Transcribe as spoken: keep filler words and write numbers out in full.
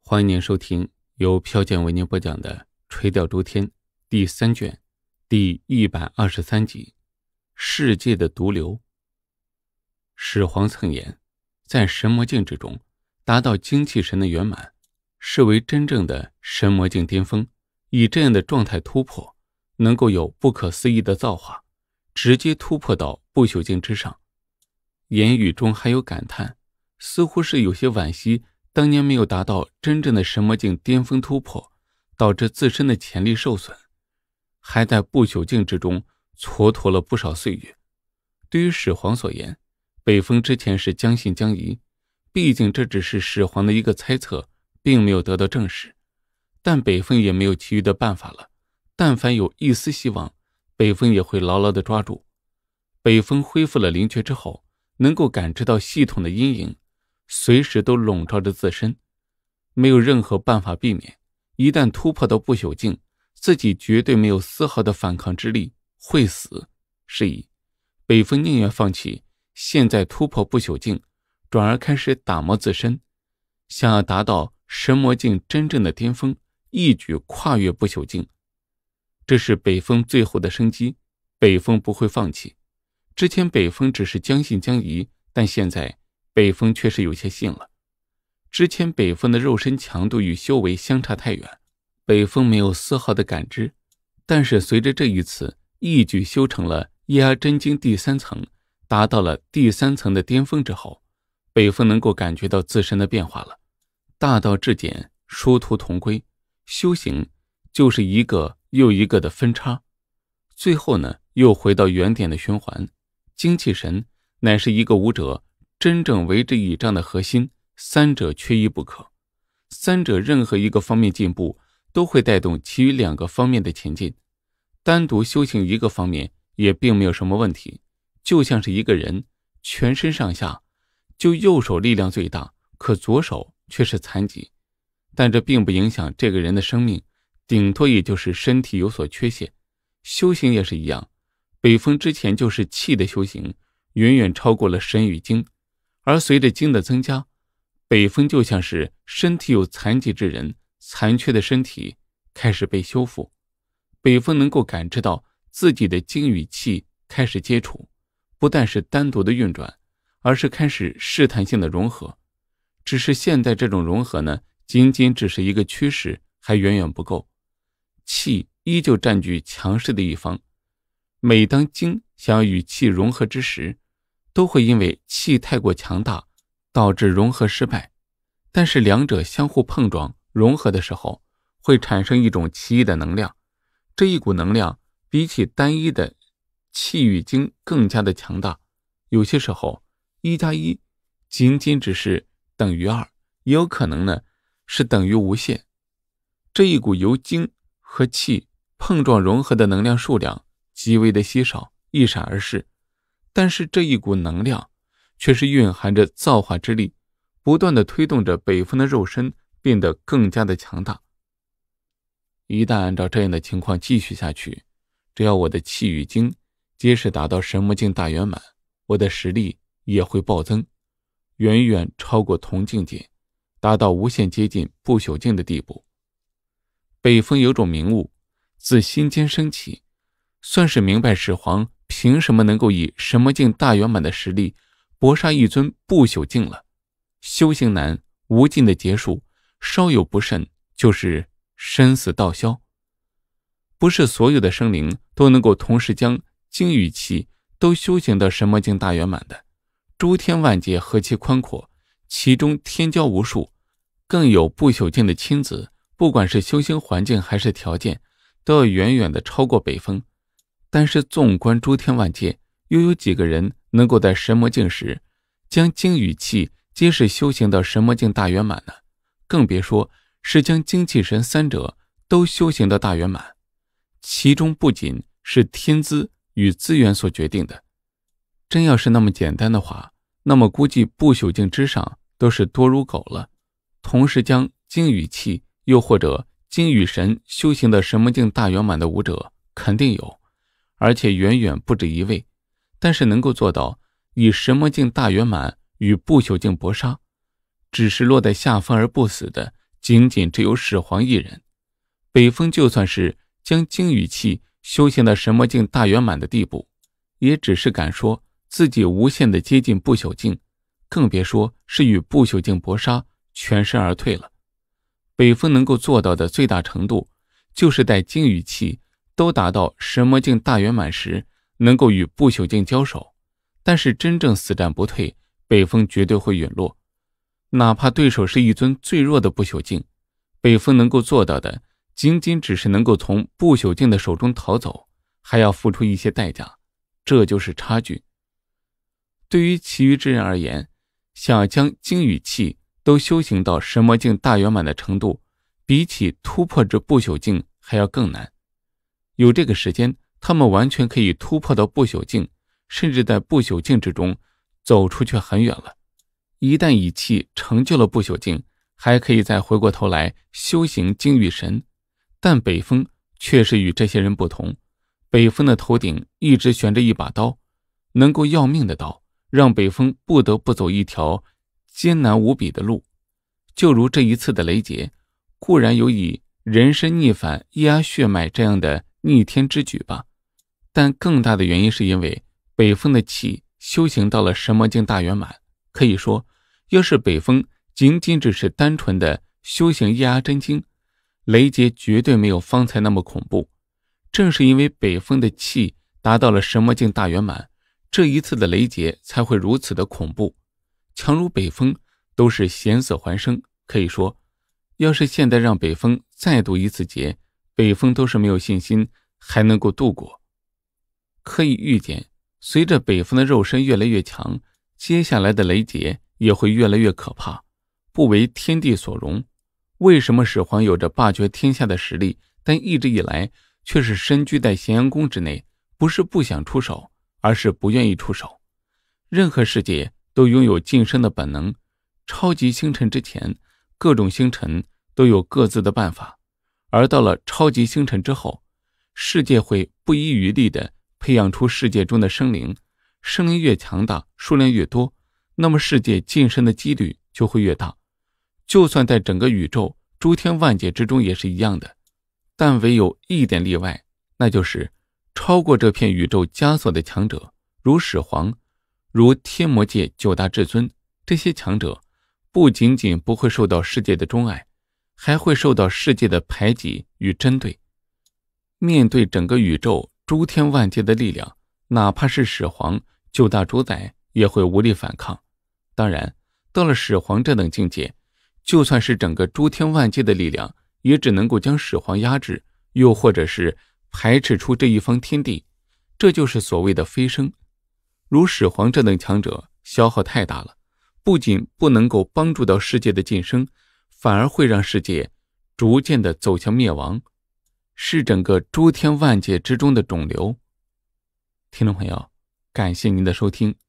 欢迎您收听由飘剑为您播讲的《垂钓诸天》第三卷第一百二十三集世界的毒瘤。始皇曾言，在神魔境之中达到精气神的圆满，视为真正的神魔境巅峰。以这样的状态突破，能够有不可思议的造化，直接突破到不朽境之上。言语中还有感叹，似乎是有些惋惜当年没有达到真正的神魔境巅峰突破，导致自身的潜力受损，还在不朽境之中蹉跎了不少岁月。对于始皇所言，北风之前是将信将疑，毕竟这只是始皇的一个猜测，并没有得到证实。但北风也没有其余的办法了，但凡有一丝希望，北风也会牢牢地抓住。北风恢复了灵觉之后，能够感知到系统的阴影随时都笼罩着自身，没有任何办法避免。一旦突破到不朽境，自己绝对没有丝毫的反抗之力，会死。是以北风宁愿放弃现在突破不朽境，转而开始打磨自身，想要达到神魔境真正的巅峰，一举跨越不朽境。这是北风最后的生机，北风不会放弃。之前北风只是将信将疑，但现在北风确实有些信了。之前北风的肉身强度与修为相差太远，北风没有丝毫的感知，但是随着这一次一举修成了液压真经第三层，达到了第三层的巅峰之后，北风能够感觉到自身的变化了。大道至简，殊途同归，修行就是一个又一个的分叉，最后呢又回到原点的循环。精气神乃是一个武者真正为之倚仗的核心，三者缺一不可。三者任何一个方面进步，都会带动其余两个方面的前进。单独修行一个方面也并没有什么问题，就像是一个人全身上下，就右手力量最大，可左手却是残疾，但这并不影响这个人的生命，顶多也就是身体有所缺陷。修行也是一样，北风之前就是气的修行，远远超过了神与精，而随着精的增加，北风就像是身体有残疾之人，残缺的身体开始被修复。北风能够感知到自己的精与气开始接触，不但是单独的运转，而是开始试探性的融合。只是现在这种融合呢，仅仅只是一个趋势，还远远不够。气依旧占据强势的一方，每当精想要与气融合之时，都会因为气太过强大，导致融合失败。但是两者相互碰撞融合的时候，会产生一种奇异的能量，这一股能量比起单一的气与精更加的强大。有些时候一加一仅仅只是等于二，也有可能呢是等于无限。这一股由精和气碰撞融合的能量数量极为的稀少，一闪而逝，但是这一股能量却是蕴含着造化之力，不断地推动着北风的肉身变得更加的强大。一旦按照这样的情况继续下去，只要我的气与精皆是达到神魔境大圆满，我的实力也会暴增，远远超过同境界，达到无限接近不朽境的地步。北风有种明悟，自心间升起，算是明白始皇凭什么能够以神魔境大圆满的实力搏杀一尊不朽境了。修行难，无尽的结束，稍有不慎就是生死道消。不是所有的生灵都能够同时将精与气都修行到神魔境大圆满的。诸天万界何其宽阔，其中天骄无数，更有不朽境的亲子，不管是修行环境还是条件，都要远远的超过北风。但是纵观诸天万界，又有几个人能够在神魔境时将精与气皆是修行到神魔境大圆满呢？更别说是将精气神三者都修行到大圆满。其中不仅是天资与资源所决定的，真要是那么简单的话，那么估计不朽境之上都是多如狗了。同时将精与气又或者精与神修行的神魔境大圆满的武者肯定有，而且远远不止一位。但是能够做到以神魔境大圆满与不朽境搏杀，只是落在下风而不死的， 仅仅只有始皇一人。北风就算是将精羽气修行到神魔境大圆满的地步，也只是敢说自己无限的接近不朽境，更别说是与不朽境搏杀，全身而退了。北风能够做到的最大程度，就是待精羽气都达到神魔境大圆满时，能够与不朽境交手。但是真正死战不退，北风绝对会陨落。哪怕对手是一尊最弱的不朽境，北风能够做到的仅仅只是能够从不朽境的手中逃走，还要付出一些代价，这就是差距。对于其余之人而言，想要将精羽气都修行到神魔境大圆满的程度，比起突破至不朽境还要更难。有这个时间，他们完全可以突破到不朽境，甚至在不朽境之中走出去很远了。一旦以气成就了不朽境，还可以再回过头来修行精羽神。但北风却是与这些人不同，北风的头顶一直悬着一把刀，能够要命的刀，让北风不得不走一条艰难无比的路。就如这一次的雷劫，固然有以人身逆反压血脉这样的逆天之举吧，但更大的原因是因为北风的气修行到了神魔境大圆满。可以说，要是北风仅仅只是单纯的修行液压真经，雷劫绝对没有方才那么恐怖。正是因为北风的气达到了神魔境大圆满，这一次的雷劫才会如此的恐怖。强如北风都是险死还生，可以说要是现在让北风再度一次劫，北风都是没有信心还能够度过。可以预见，随着北风的肉身越来越强，接下来的雷劫也会越来越可怕，不为天地所容。为什么始皇有着霸绝天下的实力，但一直以来却是身居在咸阳宫之内？不是不想出手，而是不愿意出手。任何世界都拥有晋升的本能，超级星辰之前，各种星辰都有各自的办法，而到了超级星辰之后，世界会不遗余力地培养出世界中的生灵，生灵越强大，数量越多，那么世界晋升的几率就会越大。就算在整个宇宙诸天万界之中也是一样的，但唯有一点例外，那就是超过这片宇宙枷锁的强者，如始皇，如天魔界九大至尊，这些强者不仅仅不会受到世界的钟爱，还会受到世界的排挤与针对。面对整个宇宙诸天万界的力量，哪怕是始皇九大主宰也会无力反抗。当然，到了始皇这等境界，就算是整个诸天万界的力量，也只能够将始皇压制，又或者是排斥出这一方天地。这就是所谓的飞升。如始皇这等强者消耗太大了，不仅不能够帮助到世界的晋升，反而会让世界逐渐的走向灭亡，是整个诸天万界之中的肿瘤。听众朋友，感谢您的收听。